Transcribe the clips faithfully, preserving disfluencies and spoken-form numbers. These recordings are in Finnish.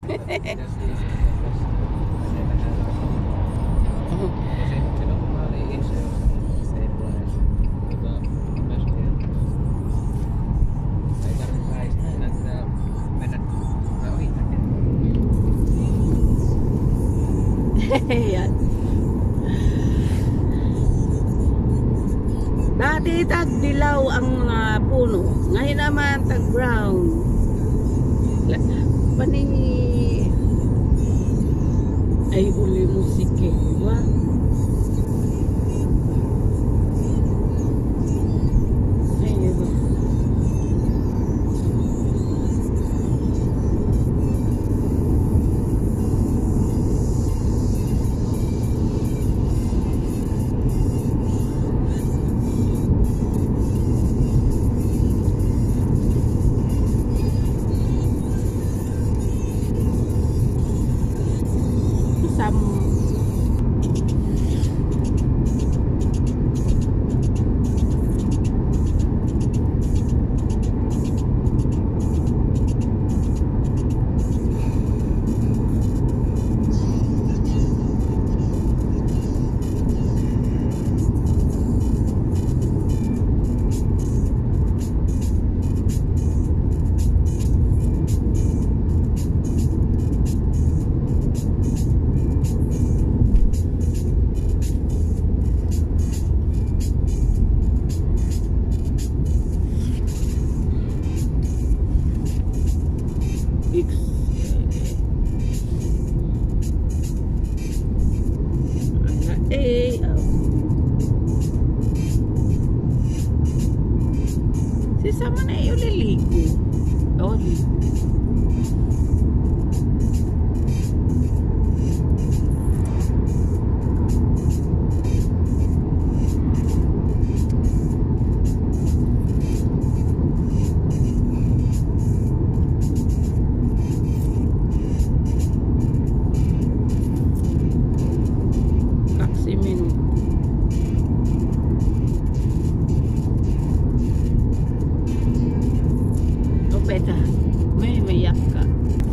Ayan. Dati tagdilaw ang mga puno. Ngayon naman tag brown. Panini ay uli musike, diba? Ay, diba? Eh, oh. Si sama na yung liligo. Oh, ligo. May mayak ka.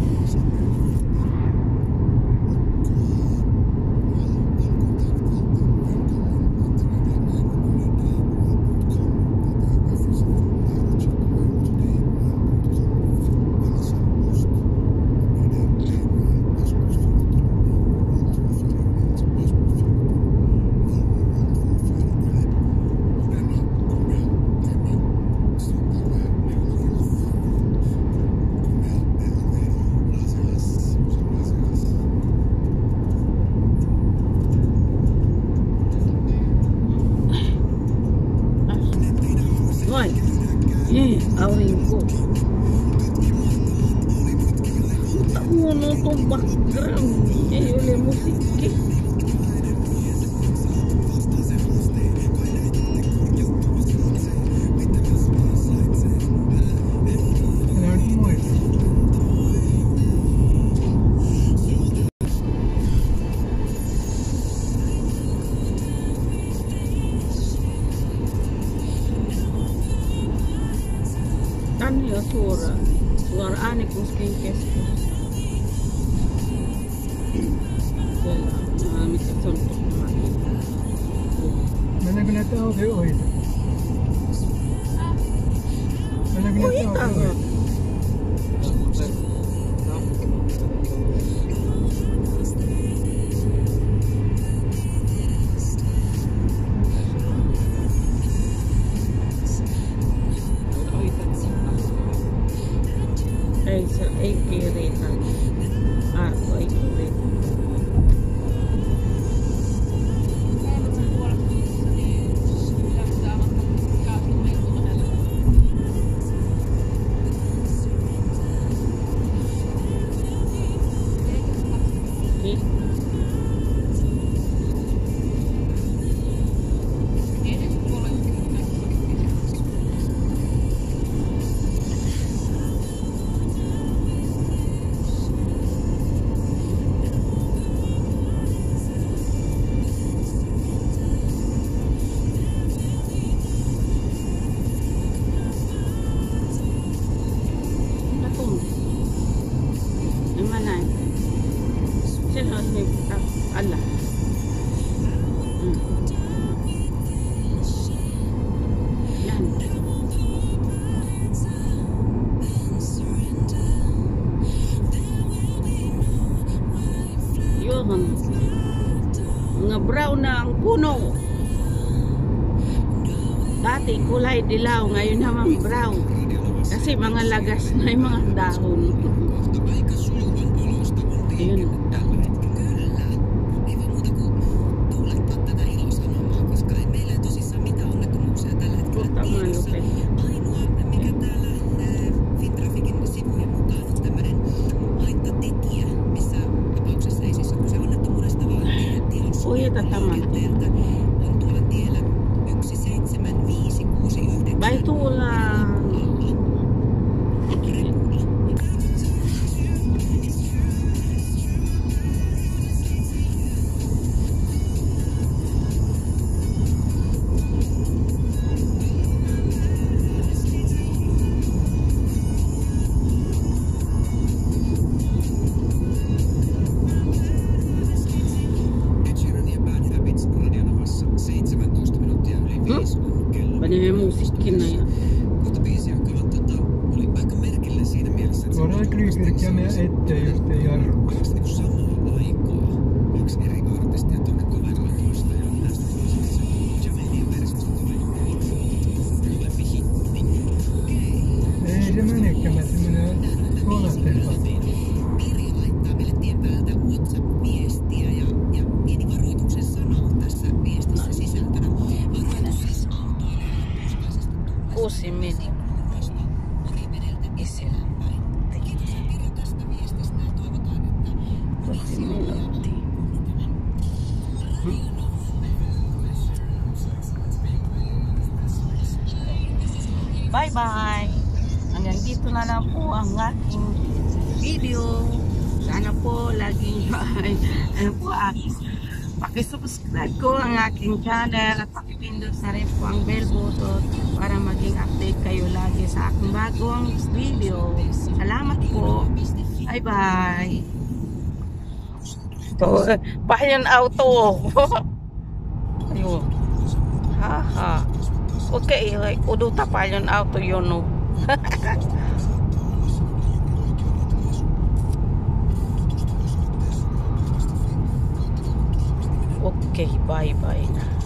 Hoy, eh, awin ko. Tamu no itong background. Eh, uli musik eh. Ano yung suara? Suara aneh kung skincare ko. Wala, marami sa suntok naman. Mana tahu dia oi. Mana tahu dia. Ay, sa ay kirita. Ah, ay kirita. Mana? sila ni Allah. Hmm. Yan. Yun. Mga brown na ang puno. Dati kulay dilaw, ngayon naman brown. Kasi mga lagas na yung mga dahon. Ayun. Puta mga lupit. Uy, tataman. Baik tulang. Pani musiikkin ja Suoraan Krygerkia meidän eteen, jos ei jarru. Ei se menekään, mä se menee kolmateen kautta. kuusi minuuttia. Kuusi minuuttia. Bye bye. Hanggang dito na lang po ang aking video. Sana po laging ano po aking pakisubscribe ko ang aking channel at pakipindot na rin po ang bell button para maging update kayo lagi sa aking bagong video. Salamat po. Bye bye. Ito, pahayan auto. Ayun. Haha. Okay, kudu tapayan auto yun no. Okay, bye bye na.